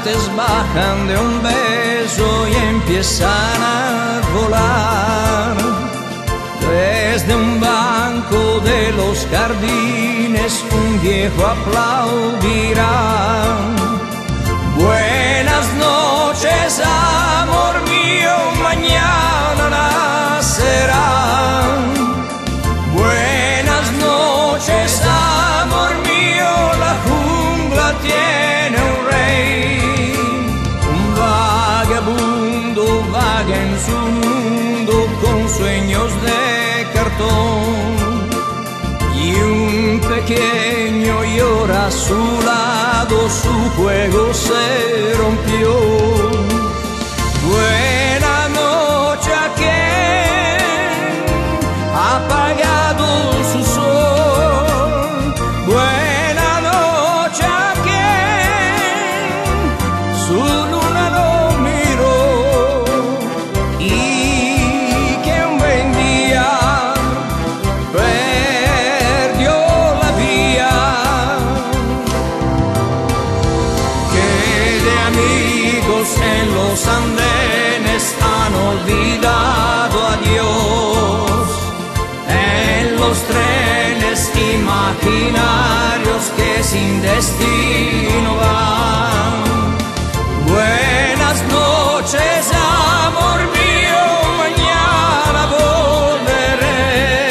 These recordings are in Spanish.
chocolates bajan de un beso y empiezan a volar. Desde un banco de los jardines un viejo aplaudirá. Buenas noches, amor mío, mañana nacerá. Buenas noches, amor mío, la jungla tiene un rey. Un vagabundo vaga en su mundo con sueños de cartón, y un pequeño llora a su lado, su juego se rompió. Buena noche a quien ha apagado su sol. Buena noche a quien su luna no miró. Y que un buen día perdió la vía. Que de amigos en los andenes han olvidado a Dios. En los trenes imaginarios que sin destino van. Buenas noches, amor mío, mañana volveré.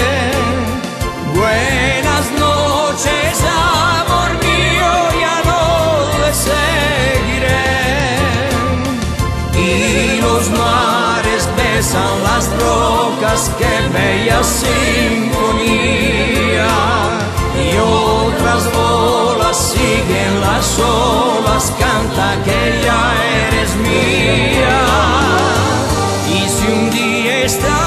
Buenas noches, amor mío, ya no le seguiré. Y los mares besan las rocas, qué bella sinfonía. Y otras olas siguen las olas, canta que ya eres mía. Y si un día estás